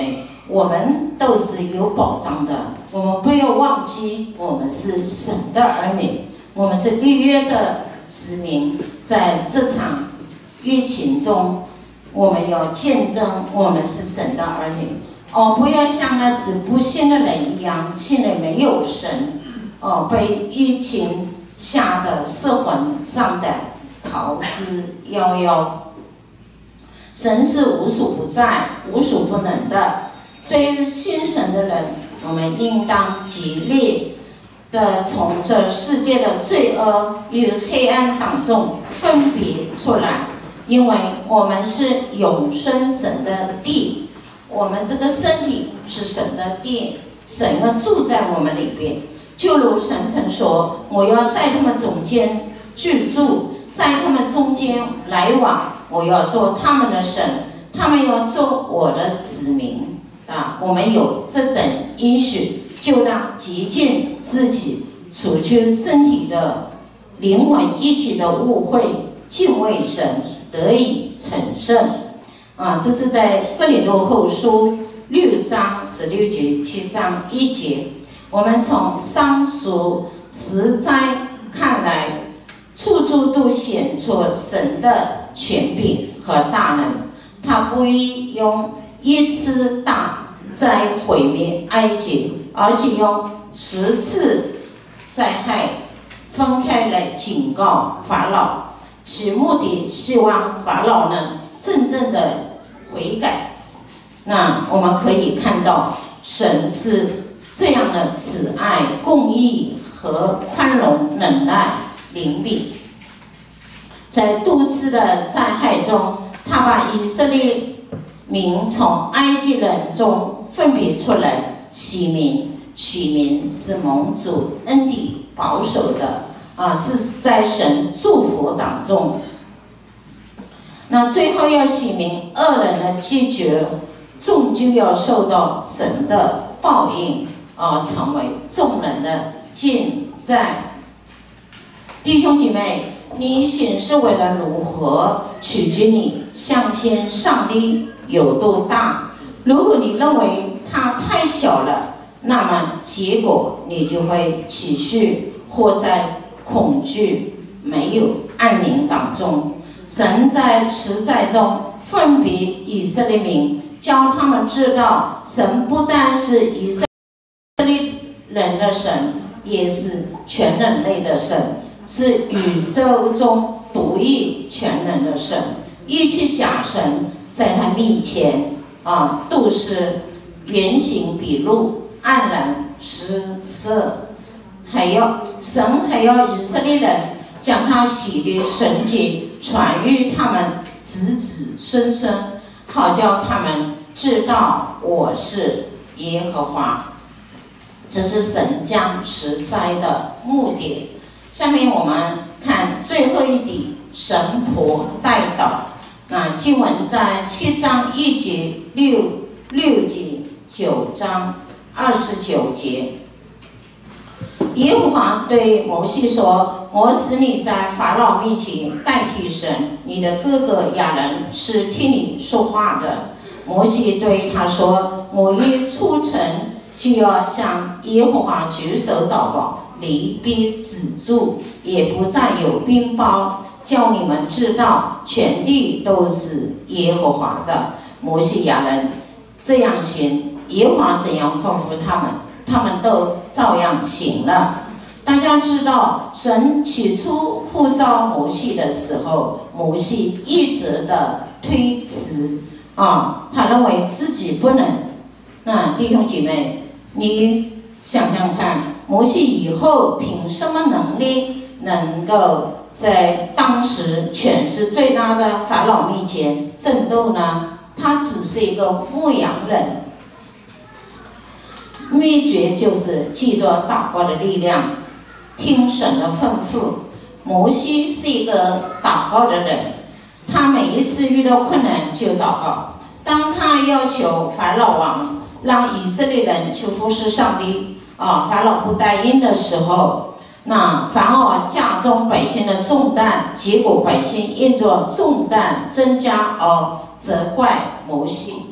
我们都是有保障的。我们不要忘记，我们是神的儿女，我们是立约的子民。在这场疫情中，我们要见证我们是神的儿女。哦，不要像那些不信的人一样，心里没有神。哦，被疫情吓得失魂丧胆，逃之夭夭。神是无所不在、无所不能的。对于信神的人，我们应当极力的从这世界的罪恶与黑暗当中分别出来，因为我们是永生神的地，我们这个身体是神的殿，神要住在我们里边。就如神曾说：“我要在他们中间居住，在他们中间来往，我要做他们的神，他们要做我的子民。”啊，我们有这等应许，就让洁净自己，除去身体的、灵魂一起的误会，敬畏神，得以成圣。啊，这是在哥林多后书六章十六节、七章一节。我们从上述实在看来，处处都显出神的权柄和大能。他不意用一次大灾毁灭埃及，而且用十次灾害分开来警告法老，其目的希望法老能真正的悔改。那我们可以看到，神是这样的慈爱、公义和宽容、忍耐、灵敏。在多次的灾害中，他把以色列民从埃及人中分别出来，洗民，许民是蒙主恩典保守的啊，是在神祝福当中。那最后要洗民恶人的结局，终究要受到神的报应啊，成为众人的见在。弟兄姐妹，你行事为人如何，取决你相信上帝有多大。如果你认为他太小了，那么结果你就会持续活在恐惧、没有安宁当中。神在实在中分别以色列民，教他们知道，神不但是以色列人的神，也是全人类的神，是宇宙中独一全能的神。一切假神在他面前啊，都是原形毕露，黯然失色。还要神还要以色列人将他喜的神迹传于他们子子孙孙，好叫他们知道我是耶和华。这是神将实在的目的。下面我们看最后一点，神仆代祷。那经文在七章一节、六六节、九章二十九节。耶和华对摩西说：“我使你在法老面前代替神，你的哥哥亚伦是听你说话的。”摩西对他说：“我一出城就要向耶和华举手祷告，离必止住，也不再有冰雹，叫你们知道全地都是耶和华的。”摩西亚伦这样行，耶和华怎样吩咐他们，他们都照样行了。大家知道，神起初呼召摩西的时候，摩西一直的推辞啊，他认为自己不能。那弟兄姐妹，你想想看，摩西以后凭什么能力能够在当时权势最大的法老面前争斗呢？他只是一个牧羊人。秘诀就是记着祷告的力量，听神的吩咐。摩西是一个祷告的人，他每一次遇到困难就祷告。当他要求法老王让以色列人去服侍上帝啊，法老不答应的时候，那反而加重百姓的重担，结果百姓因着重担增加而责怪摩西。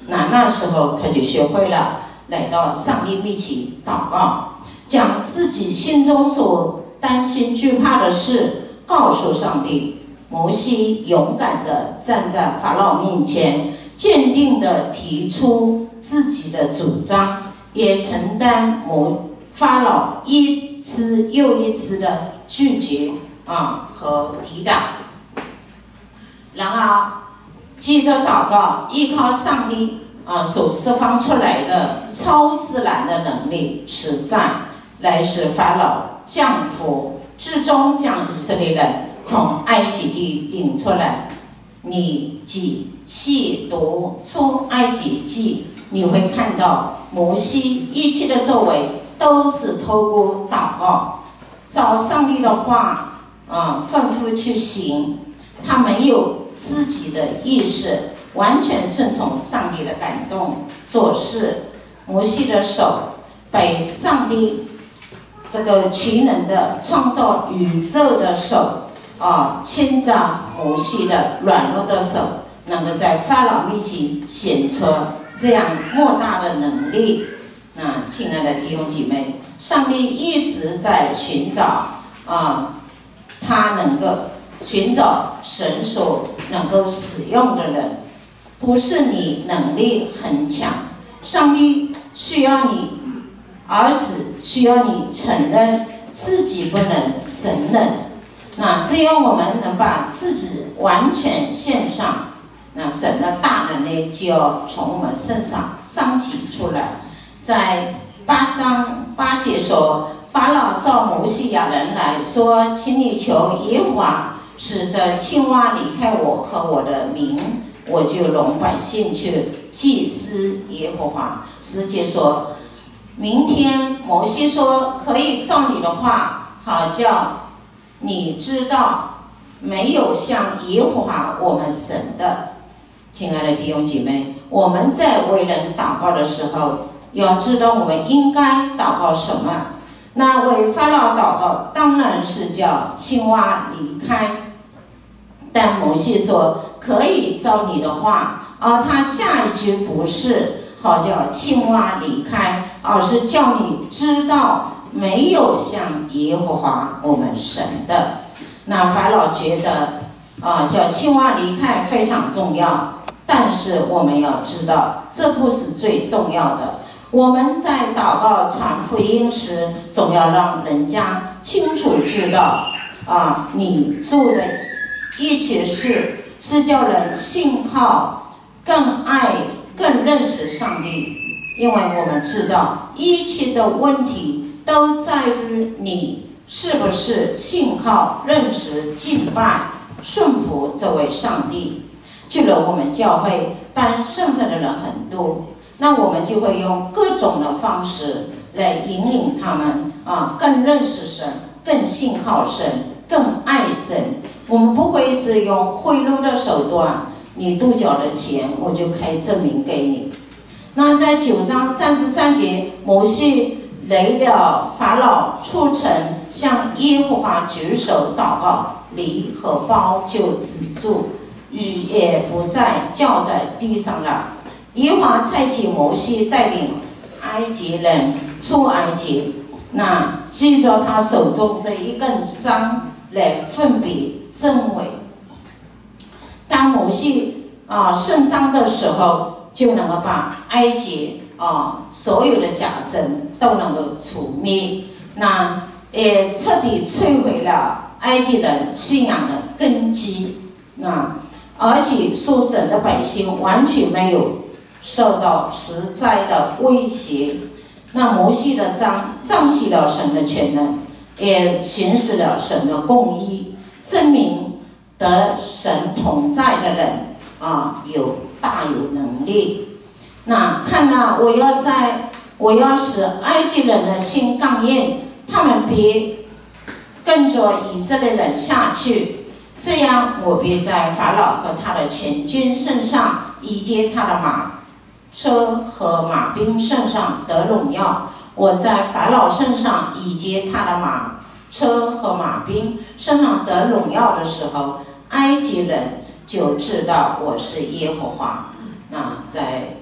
那那时候他就学会了来到上帝面前祷告，将自己心中所担心惧怕的事告诉上帝。摩西勇敢地站在法老面前，坚定地提出自己的主张，也承担摩法老一次又一次的拒绝啊和抵挡。然而，接着祷告，依靠上帝啊所释放出来的超自然的能力，实在来使法老降服，最终将以色列人从埃及地领出来。你记细读出埃及记，你会看到摩西一切的作为都是透过祷告，照上帝的话啊吩咐去行。他没有自己的意识，完全顺从上帝的感动做事。摩西的手被上帝这个全能的创造宇宙的手啊牵着摩西的软弱的手，能够在法老面前显出这样莫大的能力。那亲爱的弟兄姐妹，上帝一直在寻找啊，他能够寻找神所能够使用的人，不是你能力很强，上帝需要你，而是需要你承认自己不能，神能。那只有我们能把自己完全献上，那神的大能力就要从我们身上彰显出来。在八章八节说，法老召摩西亚人来说，请你求耶和华使这青蛙离开我和我的民，我就容百姓去祭司耶和华。十节说，明天摩西说，可以照你的话，好叫你知道没有像耶和华我们神的。亲爱的弟兄姐妹，我们在为人祷告的时候，要知道我们应该祷告什么。那为法老祷告当然是叫青蛙离开，但摩西说可以照你的话，而他下一句不是好叫青蛙离开，而是叫你知道没有像耶和华我们神的。那法老觉得啊，叫青蛙离开非常重要，但是我们要知道这不是最重要的。我们在祷告传福音时，总要让人家清楚知道啊，你做的一切事是叫人信靠、更爱、更认识上帝。因为我们知道一切的问题都在于你是不是信靠、认识、敬拜、顺服这位上帝。去了我们教会办身份的人很多，那我们就会用各种的方式来引领他们啊，更认识神，更信靠神，更爱神。我们不会是用贿赂的手段，你多缴了钱，我就开证明给你。那在九章三十三节，摩西来了法老出城，向耶和华举手祷告，犁和包就止住，雨也不再浇在地上了。耶和华差遣摩西带领埃及人出埃及，那接着他手中这一根杖来分别真伪。当摩西啊伸张的时候，就能够把埃及啊所有的假神都能够除灭，那也彻底摧毁了埃及人信仰的根基。那而且属神的百姓完全没有受到实在的威胁。那摩西的杖彰显了神的全能，也行使了神的公义，证明得神同在的人啊有大有能力。那看了，我要在我要使埃及人的心刚硬，他们别跟着以色列人下去，这样我便在法老和他的全军身上，以及他的马车和马兵身上得荣耀。我在法老身上以及他的马车和马兵身上得荣耀的时候，埃及人就知道我是耶和华。那在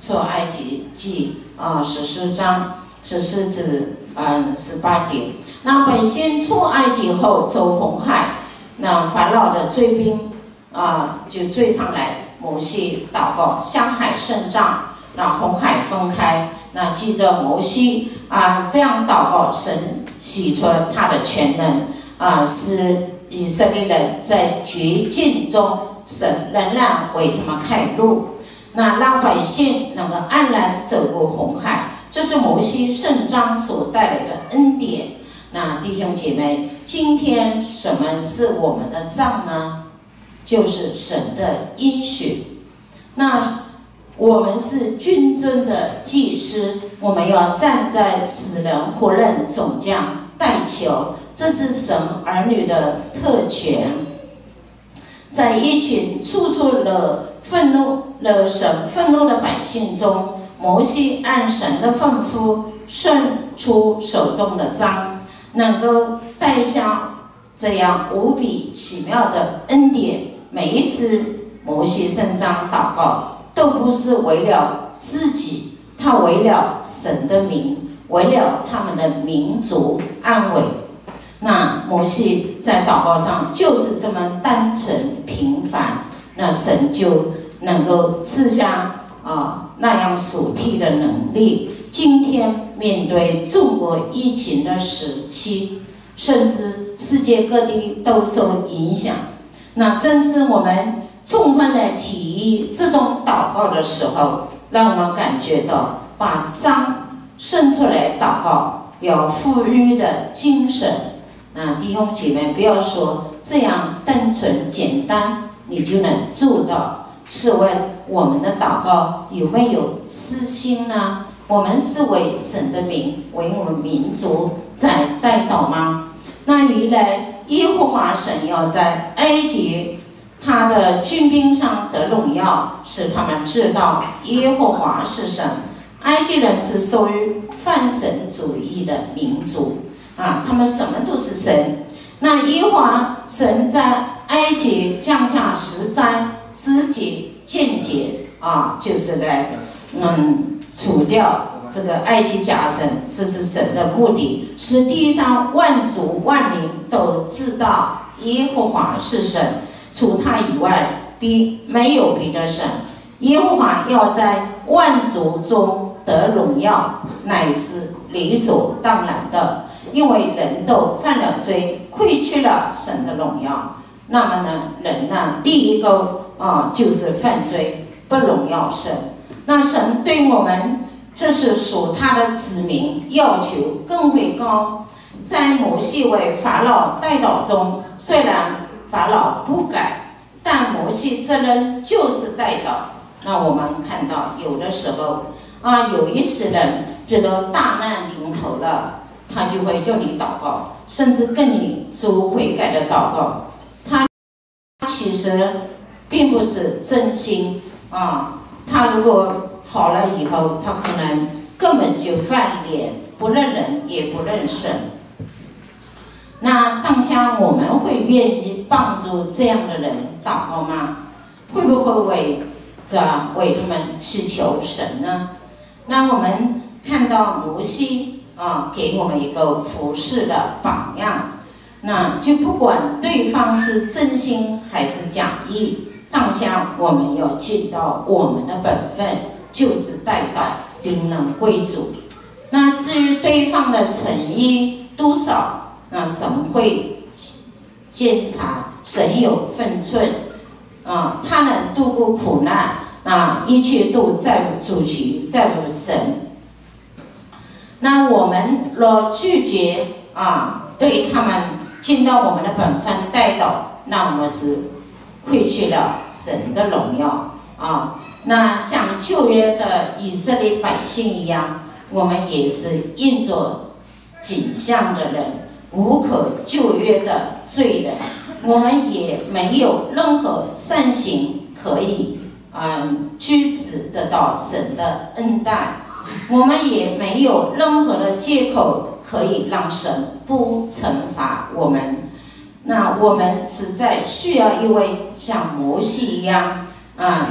出埃及记啊十四章十四至嗯十八节。那百姓出埃及后走红海，那法老的追兵啊就追上来，摩西祷告向海伸杖，那红海分开。那记着摩西啊这样祷告，神显出他的全能啊，使以色列人在绝境中，神仍然为他们开路，那让百姓能够安然走过红海，这是摩西圣章所带来的恩典。那弟兄姐妹，今天什么是我们的杖呢？就是神的应许。那我们是君尊的祭司，我们要站在死人活人总将代求，这是神儿女的特权。在一群处处惹愤怒、惹神愤怒的百姓中，摩西按神的吩咐伸出手中的杖，能够带下这样无比奇妙的恩典。每一次摩西伸杖祷告，都不是为了自己，他为了神的名，为了他们的民族安危。那摩西在祷告上就是这么单纯平凡，那神就能够赐下啊那样属天的能力。今天面对中国疫情的时期，甚至世界各地都受影响，那正是我们充分的体验这种祷告的时候，让我们感觉到把杖伸出来祷告，有富裕的精神。那弟兄姐妹，不要说这样单纯简单你就能做到。试问我们的祷告有没有私心呢？我们是为神的名，为我们民族在代祷吗？那原来耶和华神要在埃及他的军兵上得荣耀，使他们知道耶和华是神。埃及人是属于泛神主义的民族啊，他们什么都是神。那耶和华神在埃及降下十灾，肢解、间接啊，就是来嗯除掉这个埃及假神，这是神的目的，使地上万族万民都知道耶和华是神，除他以外，比没有别的神。耶和华要在万族中得荣耀，乃是理所当然的，因为人都犯了罪，亏缺了神的荣耀。那么呢，人呢，第一个啊就是犯罪，不荣耀神。那神对我们，这是属他的子民，要求更会高。在摩西为法老代祷中，虽然法老不改，但摩西这人就是代祷。那我们看到有的时候啊，有一些人觉得大难临头了，他就会叫你祷告，甚至跟你做悔改的祷告。他其实并不是真心啊，他如果好了以后，他可能根本就翻脸，不认人也不认神。那当下我们会愿意帮助这样的人祷告吗？会不会为这为他们祈求神呢？那我们看到摩西啊，给我们一个服侍的榜样。那就不管对方是真心还是假意，当下我们要尽到我们的本分，就是代祷，令人归主。那至于对方的诚意多少，那神会监察，神有分寸啊，他能度过苦难，那一切都在乎主权，在乎神。那我们若拒绝啊，对他们尽到我们的本分代祷，那我们是亏缺了神的荣耀啊。那像旧约的以色列百姓一样，我们也是印着景象的人，无可救约的罪人，我们也没有任何善行可以嗯举止得到神的恩待，我们也没有任何的借口可以让神不惩罚我们。那我们实在需要一位像摩西一样啊、嗯，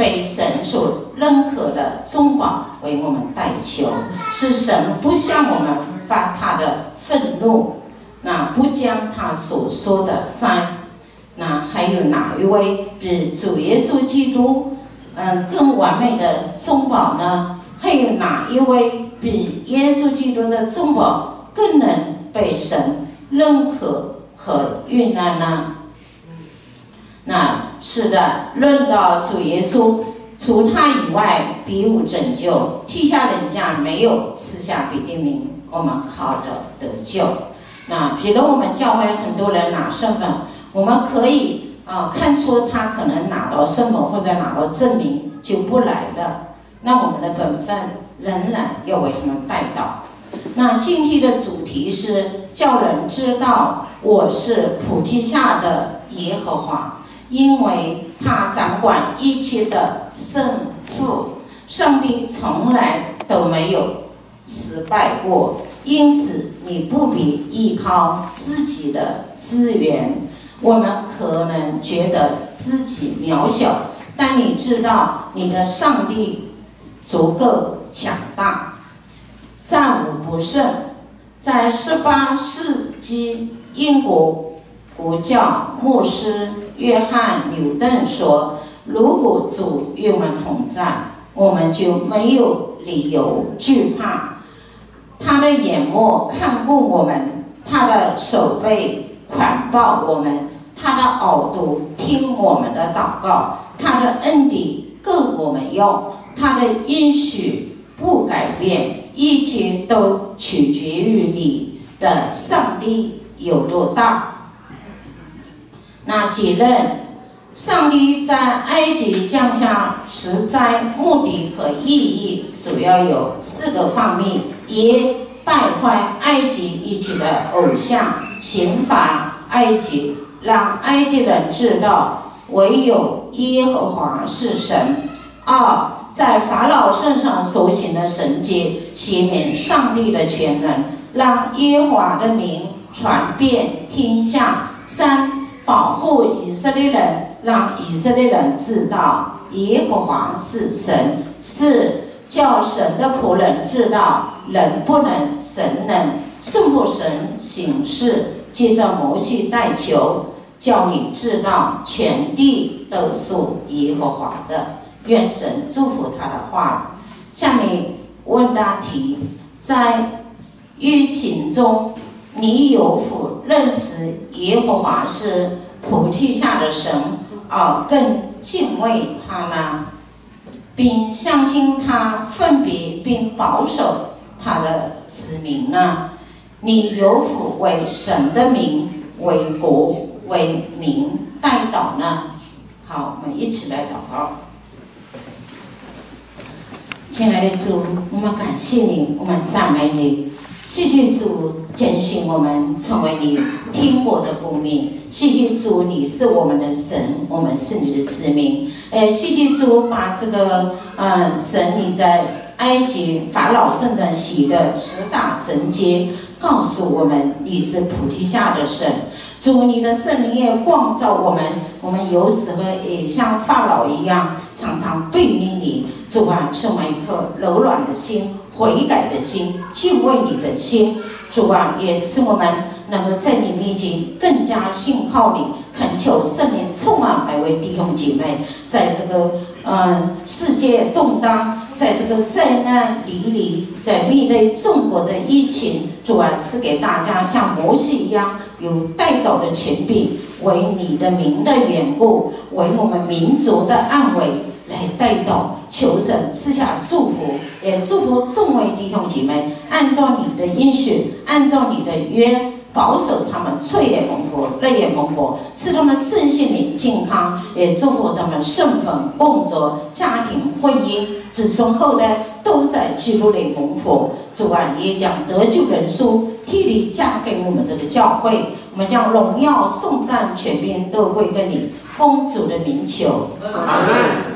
被神所认可的中保为我们代求，是神不向我们发他的愤怒，那不将他所说的灾。那还有哪一位比主耶稣基督嗯更完美的中保呢？还有哪一位比耶稣基督的中保更能被神认可和悦纳呢？那是的，论到主耶稣，除他以外别无拯救，天下人家没有赐下别的名，我们靠着得救。那比如我们教会很多人拿身份，我们可以啊、呃、看出他可能拿到身份或者拿到证明就不来了，那我们的本分仍然要为他们带到。那今天的主题是叫人知道我是菩提下的耶和华，因为他掌管一切的圣父，上帝从来都没有失败过，因此你不必依靠自己的资源。我们可能觉得自己渺小，但你知道你的上帝足够强大，战无不胜。在十八世纪，英国国教牧师约翰纽顿说，如果主与我们同在，我们就没有理由惧怕。他的眼目看顾我们，他的手背环抱我们，他的耳朵听我们的祷告，他的恩典够我们用，他的应许不改变，一切都取决于你的上帝有多大。那结论，上帝在埃及降下十灾，目的和意义主要有四个方面：一、败坏埃及一切的偶像，刑罚埃及，让埃及人知道唯有耶和华是神；二、在法老身上所行的神迹，显明上帝的全能，让耶和华的名传遍天下；三、保护以色列人，让以色列人知道耶和华是神；四、叫神的仆人知道人不能，神能，顺服神行事。接着摩西代求，叫你知道全地都属耶和华的。愿神祝福他的话。下面问答题：在疫情中，你有否认识耶和华是菩提下的神，而更敬畏他呢？并相信他分别并保守他的子民呢？你有否为神的名、为国、为民代祷呢？好，我们一起来祷告。亲爱的主，我们感谢你，我们赞美你。谢谢主拣选我们成为你天国的公民。谢谢主，你是我们的神，我们是你的子民。呃，谢谢主把这个呃神你在埃及法老身上写的十大神迹告诉我们，你是菩提下的神。主，你的圣灵也光照我们，我们有时候也像法老一样，常常背离你。主啊，赐我们一颗柔软的心、悔改的心、敬畏你的心。主啊，也赐我们能够在你面前更加信靠你，恳求圣灵充满每位弟兄姐妹，在这个嗯世界动荡，在这个灾难离离，在面对中国的疫情，主啊，赐给大家像摩西一样有代祷的权柄，为你的名的缘故，为我们民族的安危来代祷，求神赐下祝福，也祝福众位弟兄姐妹，按照你的应许，按照你的约，保守他们罪也蒙福，累也蒙福，赐他们身心灵健康，也祝福他们身份、工作、家庭、婚姻、子孙后代都在基督里蒙福。主啊，也将得救人数替你加给我们这个教会，我们将荣耀颂赞权柄都归给你，奉主的名求。阿们。